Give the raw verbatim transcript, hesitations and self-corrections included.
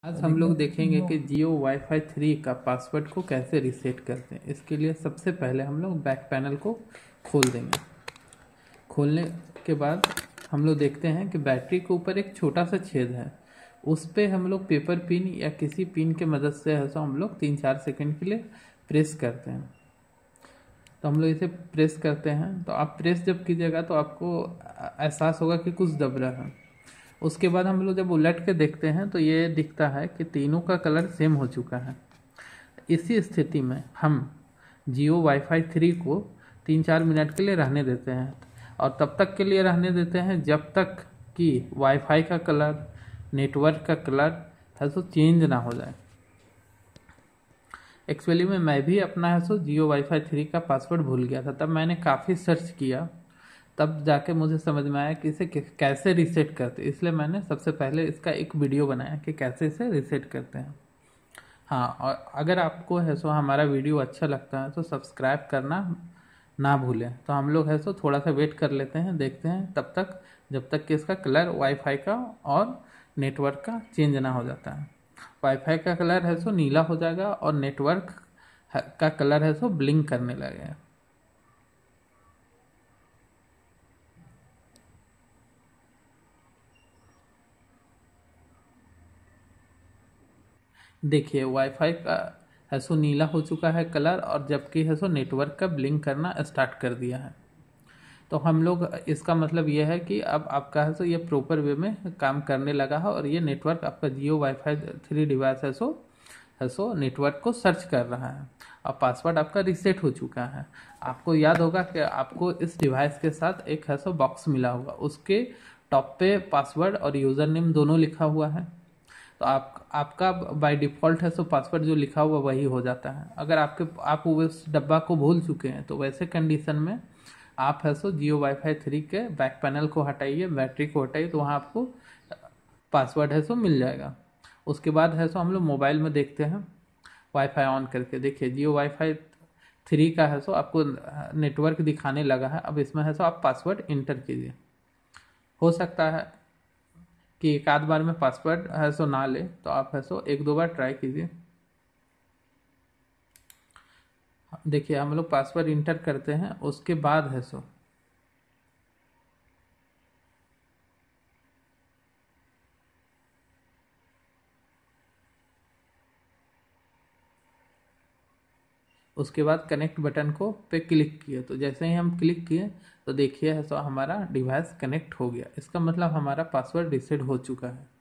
आज हम लोग देखेंगे कि जियो वाईफाई थ्री का पासवर्ड को कैसे रीसेट करते हैं। इसके लिए सबसे पहले हम लोग बैक पैनल को खोल देंगे। खोलने के बाद हम लोग देखते हैं कि बैटरी के ऊपर एक छोटा सा छेद है, उस पर हम लोग पेपर पिन या किसी पिन के मदद से है सो हम लोग तीन चार सेकंड के लिए प्रेस करते हैं। तो हम लोग इसे प्रेस करते हैं, तो आप प्रेस जब कीजिएगा तो आपको एहसास होगा कि कुछ दब रहा है। उसके बाद हम लोग जब उलट के देखते हैं तो ये दिखता है कि तीनों का कलर सेम हो चुका है। इसी स्थिति में हम जियो वाईफाई थ्री को तीन चार मिनट के लिए रहने देते हैं, और तब तक के लिए रहने देते हैं जब तक कि वाईफाई का कलर, नेटवर्क का कलर है सो चेंज ना हो जाए। एक्चुअली में मैं भी अपना है सो जियो वाईफाई थ्री का पासवर्ड भूल गया था। तब मैंने काफ़ी सर्च किया, तब जाके मुझे समझ में आया कि इसे कैसे रीसेट करते, इसलिए मैंने सबसे पहले इसका एक वीडियो बनाया कि कैसे इसे रीसेट करते हैं। हाँ, और अगर आपको है सो हमारा वीडियो अच्छा लगता है तो सब्सक्राइब करना ना भूलें। तो हम लोग है सो थोड़ा सा वेट कर लेते हैं, देखते हैं तब तक जब तक कि इसका कलर वाईफाई का और नेटवर्क का चेंज ना हो जाता है। वाईफाई का कलर है सो नीला हो जाएगा और नेटवर्क का कलर है सो ब्लिंक करने लगेगा। देखिए, वाईफाई का है सो नीला हो चुका है कलर, और जबकि है सो नेटवर्क का ब्लिंक करना स्टार्ट कर दिया है। तो हम लोग, इसका मतलब ये है कि अब आपका है सो ये प्रॉपर वे में काम करने लगा है, और ये नेटवर्क आपका जियो वाईफाई थ्री डिवाइस है सो है सो नेटवर्क को सर्च कर रहा है, और पासवर्ड आपका रीसेट हो चुका है। आपको याद होगा कि आपको इस डिवाइस के साथ एक है सो बॉक्स मिला होगा, उसके टॉप पे पासवर्ड और यूज़र नेम दोनों लिखा हुआ है। तो आप आपका बाय डिफ़ॉल्ट है सो पासवर्ड जो लिखा हुआ वही हो जाता है। अगर आपके आप उस डब्बा को भूल चुके हैं तो वैसे कंडीशन में आप है सो जियो वाईफाई थ्री के बैक पैनल को हटाइए, बैटरी को हटाइए, तो वहाँ आपको पासवर्ड है सो मिल जाएगा। उसके बाद है सो हम लोग मोबाइल में देखते हैं, वाईफाई ऑन करके देखिए जियो वाईफाई थ्री का है सो आपको नेटवर्क दिखाने लगा है। अब इसमें है सो आप पासवर्ड इंटर कीजिए। हो सकता है कि एक आध बार में पासवर्ड है सो ना ले, तो आप है सो एक दो बार ट्राई कीजिए। देखिए, हम लोग पासवर्ड इंटर करते हैं, उसके बाद है सो उसके बाद कनेक्ट बटन को पे क्लिक किए। तो जैसे ही हम क्लिक किए तो देखिए है सो हमारा डिवाइस कनेक्ट हो गया। इसका मतलब हमारा पासवर्ड रीसेट हो चुका है।